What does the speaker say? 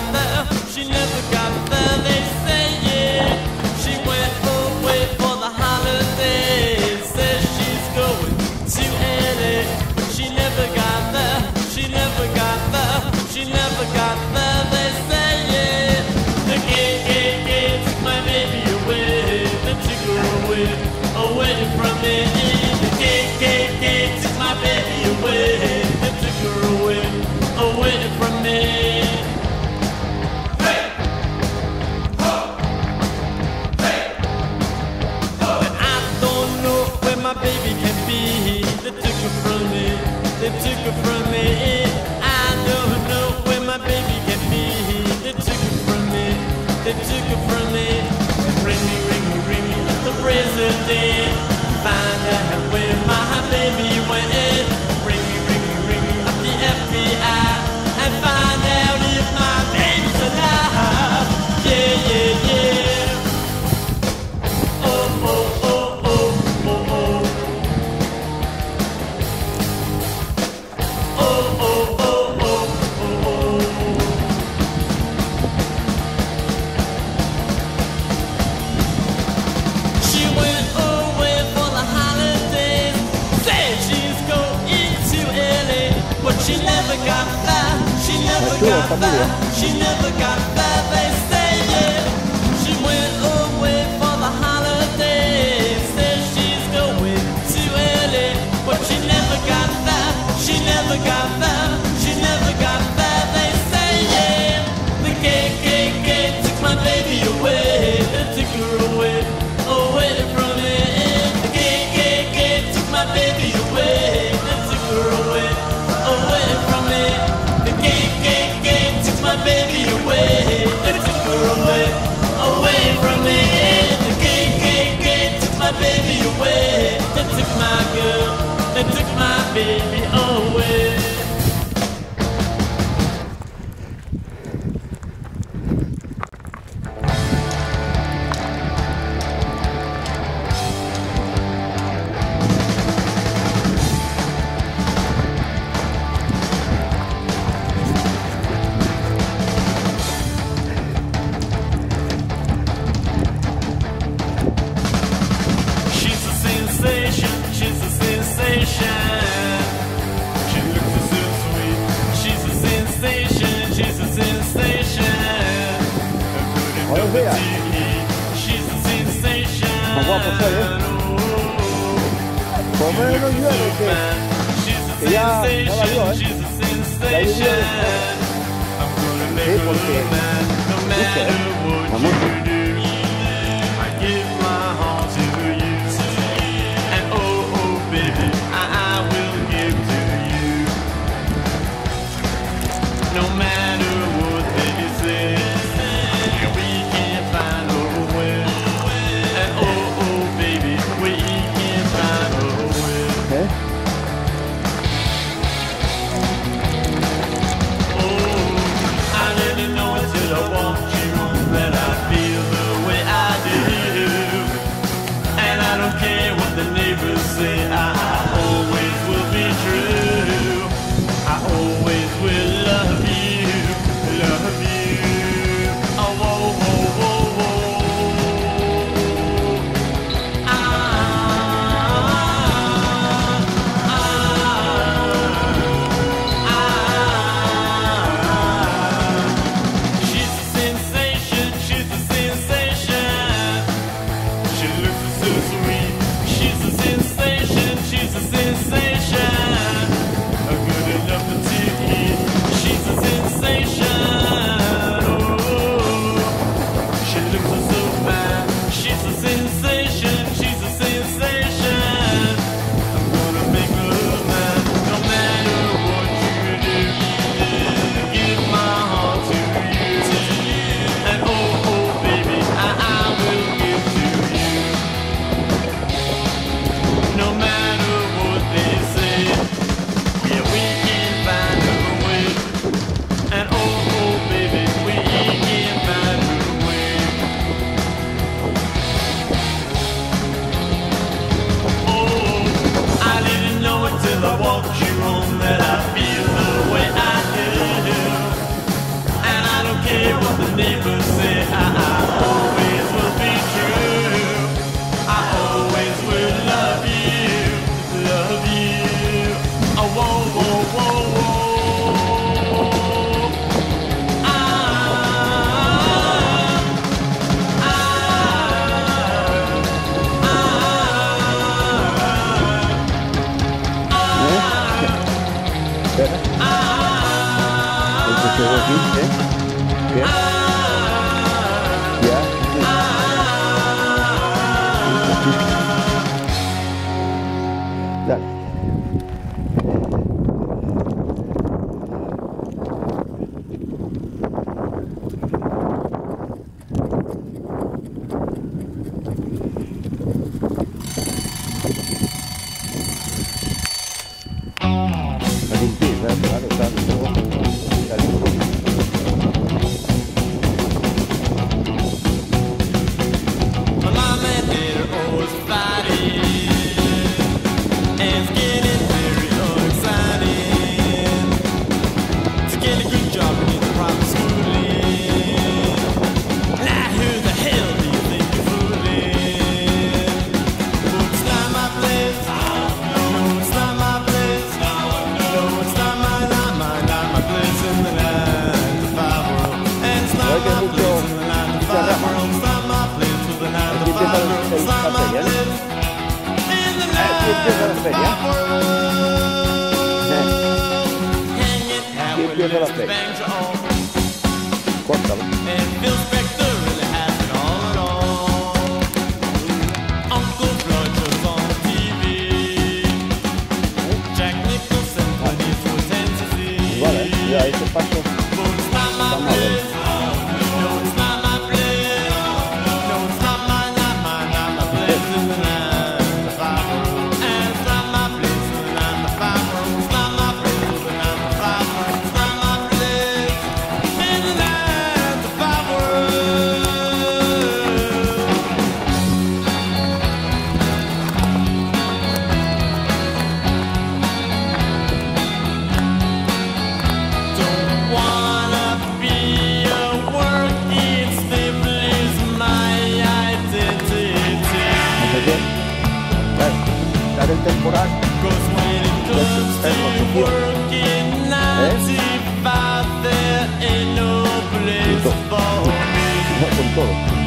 there. She never got there, they say, yeah. She went away for the holidays. Says she's going to LA, but she never got there. She never got there. She never got there, they say, yeah. The gay took my baby away. They took her away, away from me. The gay took my baby away. They took her away, away from me. Hey! Ho! Hey! Ho! And I don't know where my baby can be. They took her from me. They took her from me. I don't know where my baby can be. They took her from me. They took her from me. Ring me, ring me, ring me, the president. Find out where my baby went. Ring me, ring me, ring me, up the FBI. And find out if my baby's alive. Yeah, yeah, yeah. Oh, oh, oh, oh, oh, oh. Oh, oh, oh, oh, oh, oh. She went away for the holidays. Said she's going to LA, but she never got there. She never got there. She never got there. They say, yeah. She went away for the holidays. Said she's going to LA, but she never got there. She never got there. She never got there. They say, yeah. The gay took my baby away. They took her away, away from me. The gay took my baby away. They took her away, away from me. The gay took my baby away. They took her away, away from me. The gay took my baby away. They took my girl. They took my baby away. She's a sensation. She's a sensation. She looks so sweet. She's a sensation. She's a sensation. A good cup of tea. She's a sensation. Come non llueve She's a sensation. She's a sensation. I'm gonna make her mad no matter what you do. I give my heart to you. And oh, oh, baby, I will give to you. No matter what they say, we can't find a way. And oh, oh, baby, we can't find a way. Oh, I didn't know until I walked you that I feel never say I always will be true. I always will love you, love you. Oh, whoa, whoa, whoa, whoa. Dale. Empieza la feria. Córtalo. Vale, ya ese paso está mal. El temporal con todo.